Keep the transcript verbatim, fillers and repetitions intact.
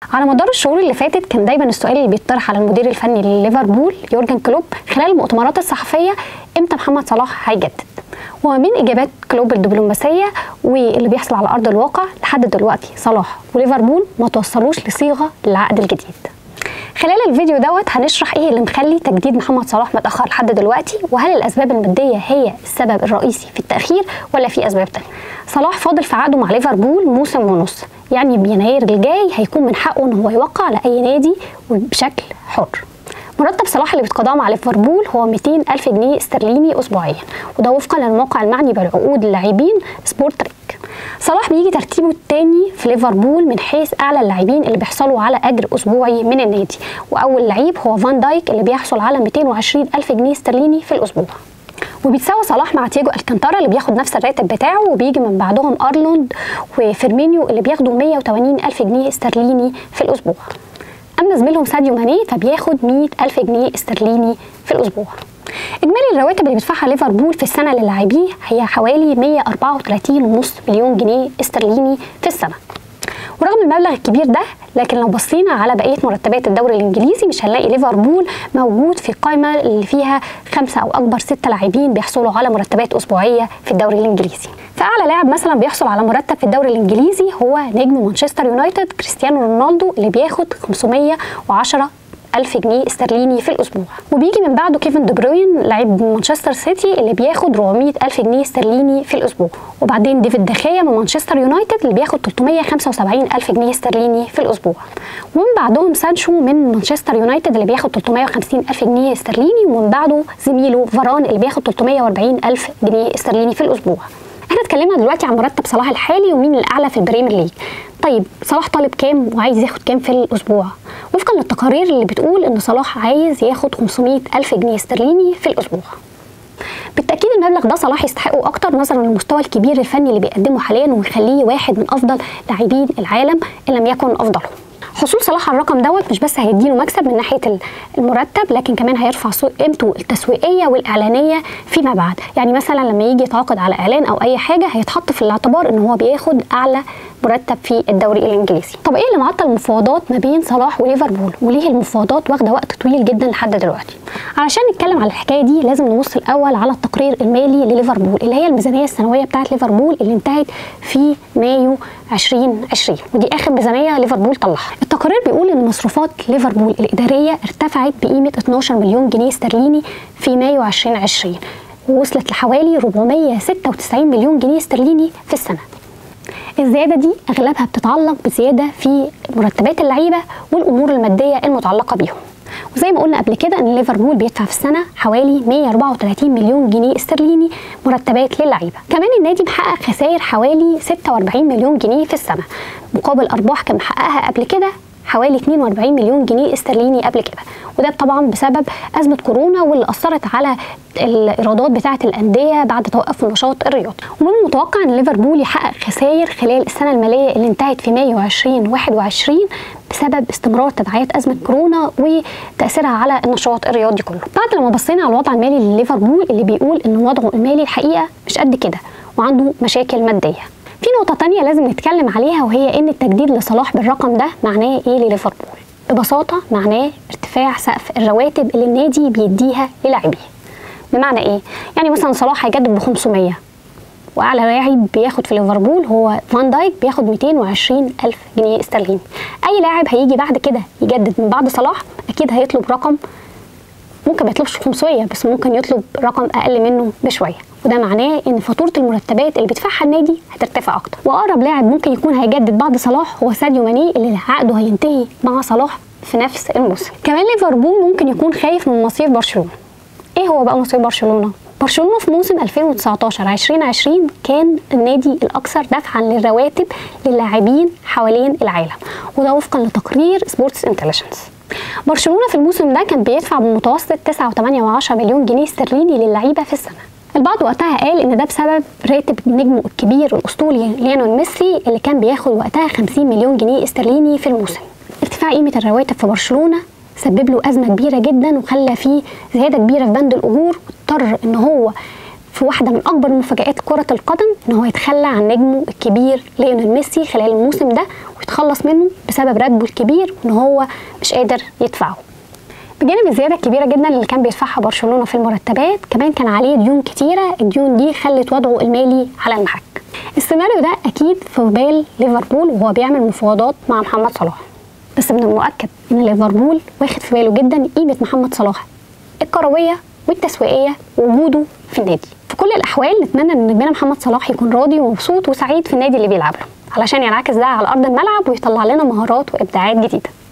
على مدار الشهور اللي فاتت كان دايما السؤال اللي بيطرح على المدير الفني لليفربول يورجن كلوب خلال المؤتمرات الصحفيه امتى محمد صلاح هيجدد. ومن اجابات كلوب الدبلوماسيه واللي بيحصل على ارض الواقع لحد دلوقتي صلاح وليفربول ما توصلوش لصيغه للعقد الجديد. خلال الفيديو دوت هنشرح ايه اللي مخلي تجديد محمد صلاح متاخر لحد دلوقتي، وهل الاسباب الماديه هي السبب الرئيسي في التاخير ولا في اسباب تانية. صلاح فاضل في عقده مع ليفربول موسم ونص، يعني بيناير الجاي هيكون من حقه ان هو يوقع على اي نادي وبشكل حر. مرتب صلاح اللي بيتقاضاه مع ليفربول هو مئتين ألف جنيه استرليني اسبوعيا، وده وفقا للموقع المعني بالعقود اللاعبين سبورت تريك. صلاح بيجي ترتيبه الثاني في ليفربول من حيث اعلى اللاعبين اللي بيحصلوا على اجر اسبوعي من النادي، واول لعيب هو فان دايك اللي بيحصل على مئتين وعشرين ألف جنيه استرليني في الاسبوع. وبيتساوى صلاح مع تياجو الكانتارا اللي بياخد نفس الراتب بتاعه، وبيجي من بعدهم ارنولد وفيرمينيو اللي بياخدوا مئة وثمانين ألف جنيه استرليني في الاسبوع. اما زميلهم ساديو ماني فبياخد مئة ألف جنيه استرليني في الاسبوع. اجمالي الرواتب اللي بيدفعها ليفربول في السنه للاعبيه هي حوالي مئة وأربعة وثلاثين فاصلة خمسة مليون جنيه استرليني في السنه. ورغم المبلغ الكبير ده، لكن لو بصينا على بقيه مرتبات الدوري الانجليزي مش هنلاقي ليفربول موجود في القائمه اللي فيها خمسه او اكبر ستة لاعبين بيحصلوا على مرتبات اسبوعيه في الدوري الانجليزي. فاعلى لاعب مثلا بيحصل على مرتب في الدوري الانجليزي هو نجم مانشستر يونايتد كريستيانو رونالدو اللي بياخد خمسمئة وعشرة ألف جنيه استرليني في الاسبوع. وبيجي من بعده كيفن دي بروين لاعب مانشستر سيتي اللي بياخد أربعمئة ألف جنيه استرليني في الاسبوع. وبعدين ديفيد دخيا من مانشستر يونايتد اللي بياخد ثلاثمئة وخمسة وسبعين ألف جنيه استرليني في الاسبوع. ومن بعدهم سانشو من مانشستر يونايتد اللي بياخد ثلاثمئة وخمسين ألف جنيه استرليني، ومن بعده زميله فاران اللي بياخد ثلاثمئة وأربعين ألف جنيه استرليني في الاسبوع. احنا اتكلمنا دلوقتي عن مرتب صلاح الحالي ومين الاعلى في البريمير ليج. طيب صلاح طالب كام وعايز ياخد كام في الاسبوع؟ وفقا للتقارير اللي بتقول ان صلاح عايز ياخد خمسمئة ألف جنيه استرليني في الاسبوع. بالتاكيد المبلغ ده صلاح يستحقه اكتر نظرا للمستوى الكبير الفني اللي بيقدمه حاليا، ويخليه واحد من افضل لاعبين العالم ان لم يكن افضلهم. حصول صلاح على الرقم دوت مش بس هيديله مكسب من ناحيه المرتب، لكن كمان هيرفع قيمته التسويقيه والاعلانيه فيما بعد. يعني مثلا لما يجي يتعاقد على اعلان او اي حاجه هيتحط في الاعتبار ان هو بياخد اعلى مرتب في الدوري الانجليزي. طب ايه اللي معطل المفاوضات ما بين صلاح وليفربول، وليه المفاوضات واخده وقت طويل جدا لحد دلوقتي؟ علشان نتكلم على الحكايه دي لازم نبص الاول على التقرير المالي لليفربول اللي هي الميزانيه السنويه بتاعه ليفربول اللي انتهت في مايو ألفين وعشرين، ودي اخر ميزانيه ليفربول طلعها. التقرير بيقول ان مصروفات ليفربول الاداريه ارتفعت بقيمه اثناشر مليون جنيه استرليني في مايو ألفين وعشرين، ووصلت لحوالي أربعمئة وستة وتسعين مليون جنيه استرليني في السنه. الزياده دي اغلبها بتتعلق بزياده في مرتبات اللعيبه والامور الماديه المتعلقه بيهم. وزي ما قلنا قبل كده ان ليفربول بيدفع في السنه حوالي مئة وأربعة وثلاثين مليون جنيه استرليني مرتبات للعيبه. كمان النادي محقق خسائر حوالي ستة وأربعين مليون جنيه في السنه، مقابل ارباح كان محققها قبل كده حوالي اثنين وأربعين مليون جنيه استرليني قبل كده، وده طبعا بسبب ازمه كورونا واللي اثرت على الايرادات بتاعه الانديه بعد توقف النشاط الرياضي. ومن المتوقع ان ليفربول يحقق خسائر خلال السنه الماليه اللي انتهت في مايو ألفين وواحد وعشرين بسبب استمرار تداعيات ازمه كورونا وتاثيرها على النشاط الرياضي كله. بعد لما بصينا على الوضع المالي لليفربول اللي بيقول ان وضعه المالي الحقيقه مش قد كده وعنده مشاكل ماديه. في نقطة تانية لازم نتكلم عليها، وهي ان التجديد لصلاح بالرقم ده معناه ايه لليفربول؟ ببساطة معناه ارتفاع سقف الرواتب اللي النادي بيديها للاعبيه. بمعنى ايه؟ يعني مثلا صلاح هيجدد ب خمسمئة، واعلى لاعب بياخد في ليفربول هو فان دايك بياخد مئتين وعشرين ألف جنيه استرليني. اي لاعب هيجي بعد كده يجدد من بعد صلاح اكيد هيطلب رقم، ممكن ما يطلبش خمسمئة بس ممكن يطلب رقم اقل منه بشويه، وده معناه ان فاتوره المرتبات اللي بيدفعها النادي هترتفع اكتر. واقرب لاعب ممكن يكون هيجدد بعد صلاح هو ساديو ماني اللي عقده هينتهي مع صلاح في نفس الموسم. كمان ليفربول ممكن يكون خايف من مصير برشلونه. ايه هو بقى مصير برشلونه؟ برشلونه في موسم ألفين وتسعتاشر ألفين وعشرين كان النادي الاكثر دفعا للرواتب للاعبين حوالين العالم، وده وفقا لتقرير سبورتس انتليجنس. برشلونه في الموسم ده كان بيدفع بمتوسط تسعة وثمانية من عشرة مليون جنيه استرليني للعيبه في السنه. البعض وقتها قال ان ده بسبب راتب نجمه الكبير الاسطوري ليونيل ميسي اللي كان بياخد وقتها خمسين مليون جنيه استرليني في الموسم. ارتفاع قيمه الرواتب في برشلونه سبب له ازمه كبيره جدا وخلى فيه زياده كبيره في بند الاجور، واضطر ان هو في واحده من اكبر مفاجآت كره القدم ان هو يتخلى عن نجمه الكبير ليونيل ميسي خلال الموسم ده ويتخلص منه بسبب راتبه الكبير وان هو مش قادر يدفعه. بجانب الزياده الكبيره جدا اللي كان بيدفعها برشلونه في المرتبات، كمان كان عليه ديون كتيره، الديون دي خلت وضعه المالي على المحك. السيناريو ده اكيد في بال ليفربول وهو بيعمل مفاوضات مع محمد صلاح، بس من المؤكد ان ليفربول واخد في باله جدا قيمه محمد صلاح الكرويه والتسويقيه ووجوده في النادي. في كل الاحوال نتمنى ان نجمنا محمد صلاح يكون راضي ومبسوط وسعيد في النادي اللي بيلعب له، علشان ينعكس ده على ارض الملعب ويطلع لنا مهارات وابداعات جديده.